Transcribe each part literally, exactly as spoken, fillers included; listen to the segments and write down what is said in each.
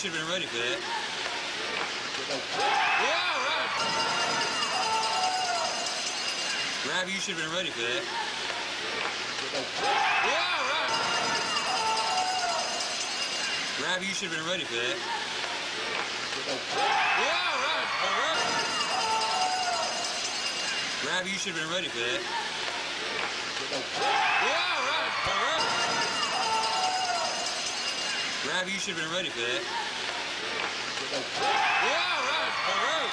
should have been ready for that. Yeah, right. Ravi, you should have been ready for that. Yeah, right. Ravi, you should have been ready for that. Yeah, right. All right. Ravi, you should have been ready for that. Yeah, right. All right. Ravi, you should have been ready for that. Yeah, right. All right.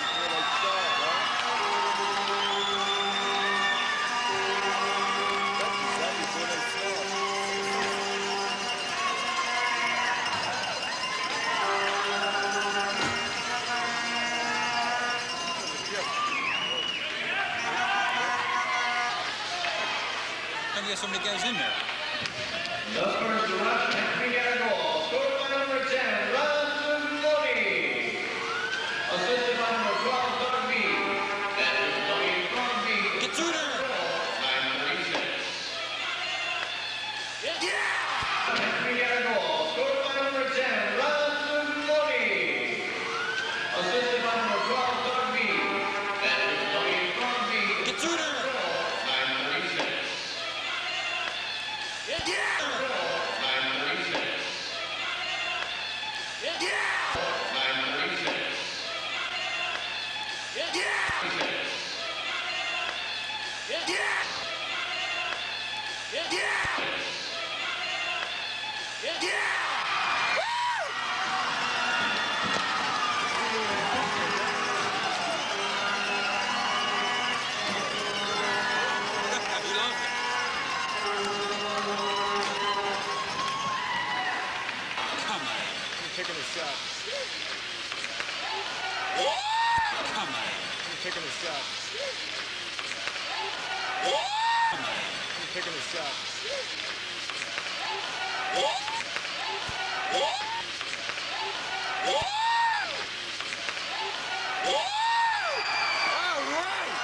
I guess somebody goes in there. The first rush has begun goal. Scored by number ten, Ranjun Modi. Assisted by number twelve, Doug B. That is coming from B. Get to there. nine thirty-six. Yeah. Has begun goal. Scored by number ten, Ranjun Modi. Assisted by number twelve, Doug B. That is coming from B. Get to there. nine thirty-six. Yeah. nine thirty-six. Yeah. nine thirty-six. Yeah. Yeah. Yeah. Yeah. Yeah. He loves it. Come on. You're taking a shot. Come on. You're taking a shot. Come on. You're taking a shot. All right.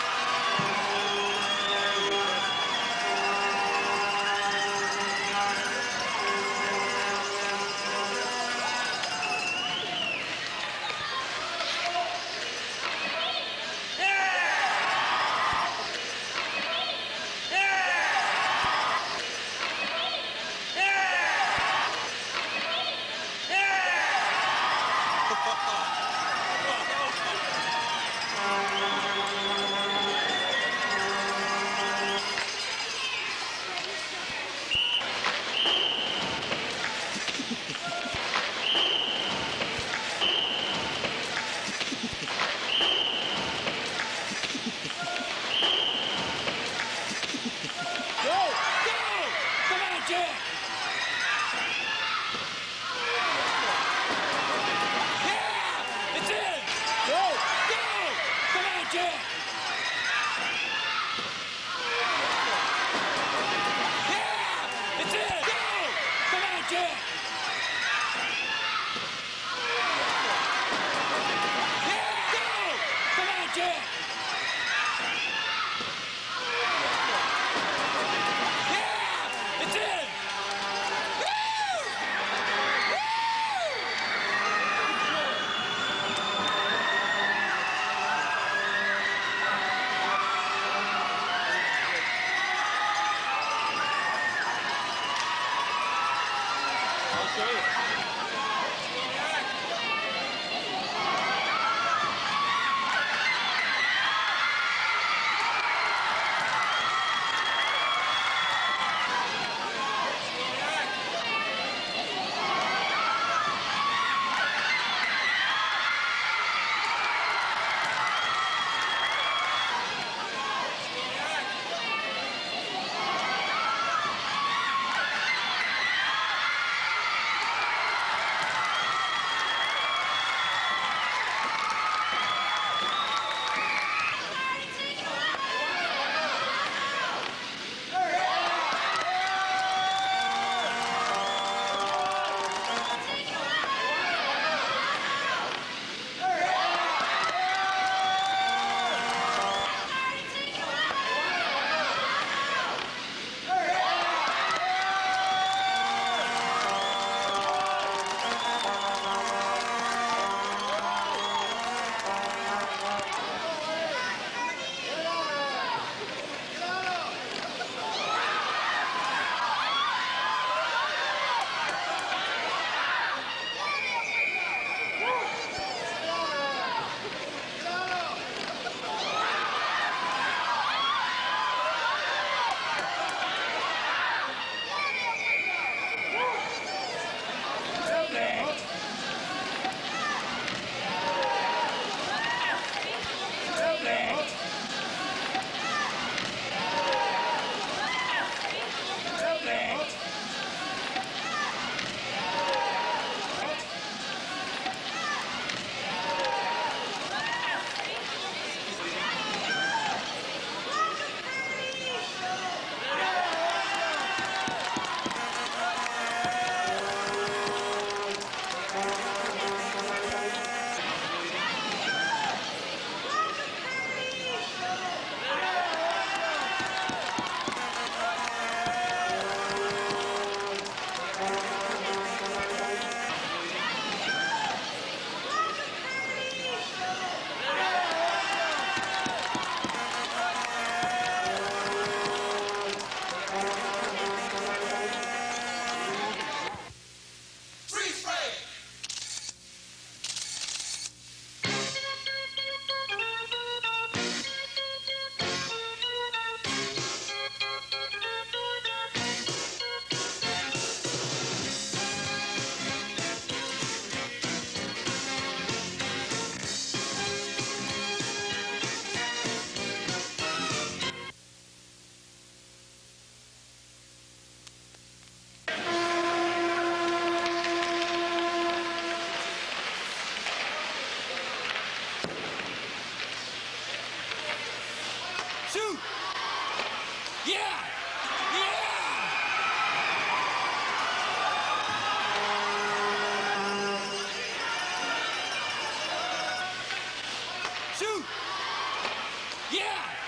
Go! Go! Come on, Jack! Yeah! It's in! Go! Go! Come on, Jack! Yeah! It's in! Go! Come on, Jack! Yeah! Go! Come on, Jack! Yeah! It's in! Woo! Woo! Shoot! Yeah!